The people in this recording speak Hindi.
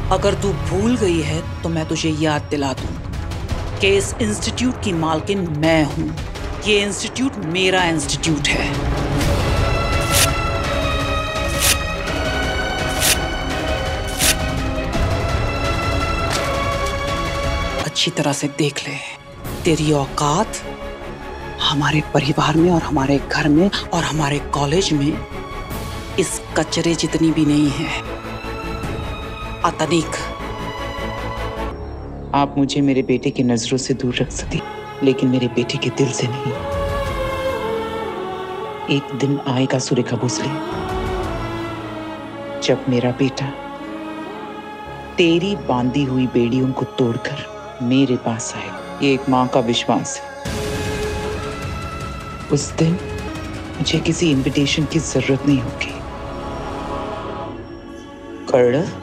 अगर तू भूल गई है तो मैं तुझे याद दिला दूं कि इस इंस्टीट्यूट की मालकिन मैं हूं। ये इंस्टीट्यूट मेरा इंस्टीट्यूट है। अच्छी तरह से देख ले, तेरी औकात हमारे परिवार में और हमारे घर में और हमारे कॉलेज में इस कचरे जितनी भी नहीं है। अतनीक, आप मुझे मेरे बेटे की नजरों से दूर रख सकती, लेकिन मेरे बेटे के दिल से नहीं। एक दिन आएगा सुरेखा भोसले, जब मेरा बेटा तेरी बांधी हुई बेड़ियों को तोड़कर मेरे पास आए। ये एक माँ का विश्वास है। उस दिन मुझे किसी इनविटेशन की जरूरत नहीं होगी। कर्ण।